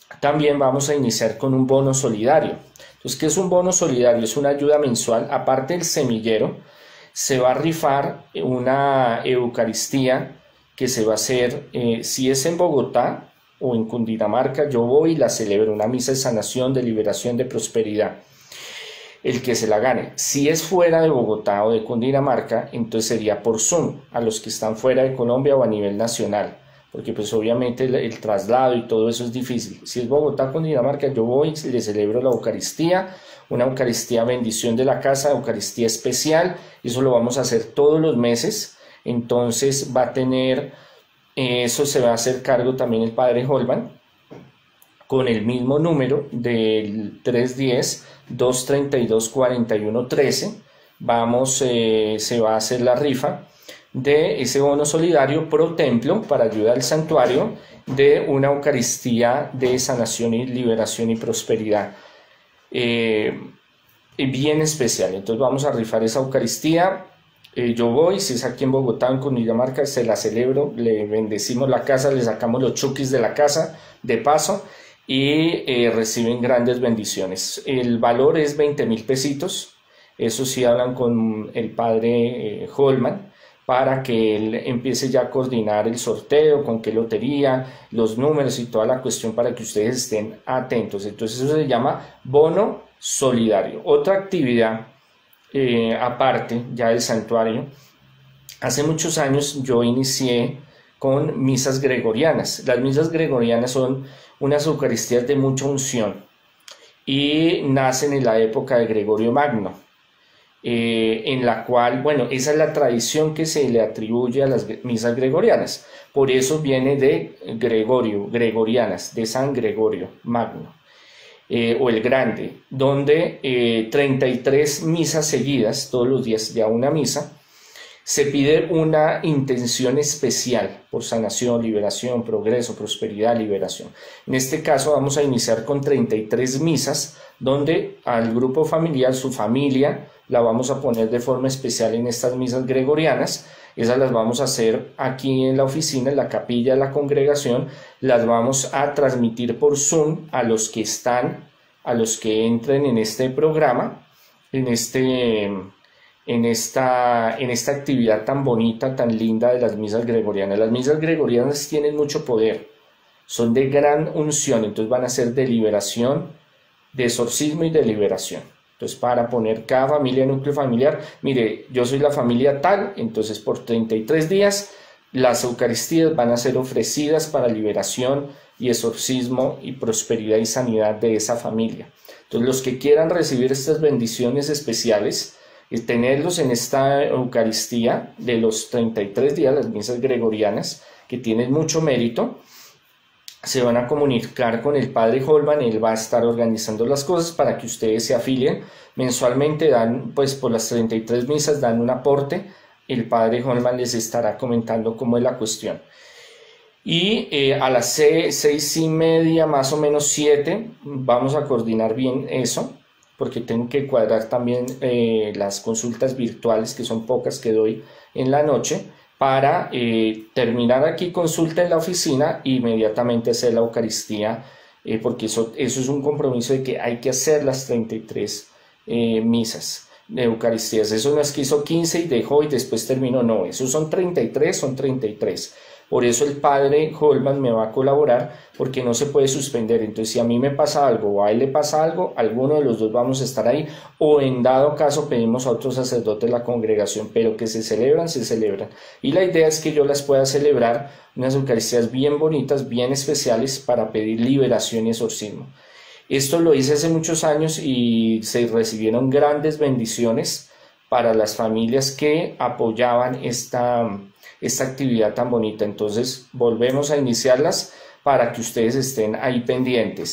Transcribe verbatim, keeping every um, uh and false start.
también vamos a iniciar con un bono solidario. Entonces, ¿qué es un bono solidario? Es una ayuda mensual, aparte del semillero, se va a rifar una Eucaristía que se va a hacer, eh, si es en Bogotá o en Cundinamarca, yo voy y la celebro, una misa de sanación, de liberación, de prosperidad, el que se la gane. Si es fuera de Bogotá o de Cundinamarca, entonces sería por Zoom, a los que están fuera de Colombia o a nivel nacional, porque pues obviamente el, el traslado y todo eso es difícil. Si es Bogotá, Cundinamarca, yo voy y le celebro la Eucaristía, una Eucaristía bendición de la casa, Eucaristía especial, eso lo vamos a hacer todos los meses, entonces va a tener, eh, eso se va a hacer cargo también el Padre Holman, con el mismo número del tres diez, dos treinta y dos, cuarenta y uno trece, vamos, eh, se va a hacer la rifa de ese bono solidario pro templo para ayudar al santuario de una Eucaristía de sanación y liberación y prosperidad. Eh, bien especial, entonces vamos a rifar esa Eucaristía. Eh, yo voy, si es aquí en Bogotá, en Cundinamarca, se la celebro, le bendecimos la casa, le sacamos los chukis de la casa de paso y eh, reciben grandes bendiciones. El valor es veinte mil pesitos, eso sí hablan con el padre eh, Holman, para que él empiece ya a coordinar el sorteo, con qué lotería, los números y toda la cuestión para que ustedes estén atentos. Entonces eso se llama bono solidario. Otra actividad eh, aparte ya del santuario, hace muchos años yo inicié con misas gregorianas. Las misas gregorianas son unas eucaristías de mucha unción y nacen en la época de Gregorio Magno. Eh, en la cual, bueno, esa es la tradición que se le atribuye a las misas gregorianas, por eso viene de Gregorio, gregorianas, de San Gregorio Magno, eh, o el Grande, donde eh, treinta y tres misas seguidas, todos los días ya una misa, se pide una intención especial por sanación, liberación, progreso, prosperidad, liberación. En este caso vamos a iniciar con treinta y tres misas, donde al grupo familiar, su familia, la vamos a poner de forma especial en estas misas gregorianas. Esas las vamos a hacer aquí en la oficina, en la capilla de la congregación, las vamos a transmitir por Zoom a los que están, a los que entren en este programa, en este... En esta, en esta actividad tan bonita, tan linda de las misas gregorianas. Las misas gregorianas tienen mucho poder, son de gran unción, entonces van a ser de liberación, de exorcismo y de liberación. Entonces, para poner cada familia, núcleo familiar, mire, yo soy la familia tal, entonces por treinta y tres días las Eucaristías van a ser ofrecidas para liberación y exorcismo y prosperidad y sanidad de esa familia. Entonces, los que quieran recibir estas bendiciones especiales, y tenerlos en esta Eucaristía de los treinta y tres días, las misas gregorianas, que tienen mucho mérito, se van a comunicar con el Padre Holman, él va a estar organizando las cosas para que ustedes se afilien. Mensualmente dan, pues por las treinta y tres misas dan un aporte, el Padre Holman les estará comentando cómo es la cuestión. Y eh, a las seis, seis y media, más o menos siete, vamos a coordinar bien eso, porque tengo que cuadrar también eh, las consultas virtuales, que son pocas que doy en la noche, para eh, terminar aquí consulta en la oficina e inmediatamente hacer la Eucaristía, eh, porque eso, eso es un compromiso de que hay que hacer las treinta y tres eh, misas de Eucaristías. Eso no es que hizo quince y dejó y después terminó, no, esos son treinta y tres, son treinta y tres. Por eso el padre Holman me va a colaborar, porque no se puede suspender. Entonces, si a mí me pasa algo o a él le pasa algo, alguno de los dos vamos a estar ahí, o en dado caso pedimos a otro sacerdote de la congregación, pero que se celebran, se celebran. Y la idea es que yo las pueda celebrar, unas Eucaristías bien bonitas, bien especiales, para pedir liberación y exorcismo. Esto lo hice hace muchos años y se recibieron grandes bendiciones para las familias que apoyaban esta... esta actividad tan bonita. Entonces volvemos a iniciarlas para que ustedes estén ahí pendientes.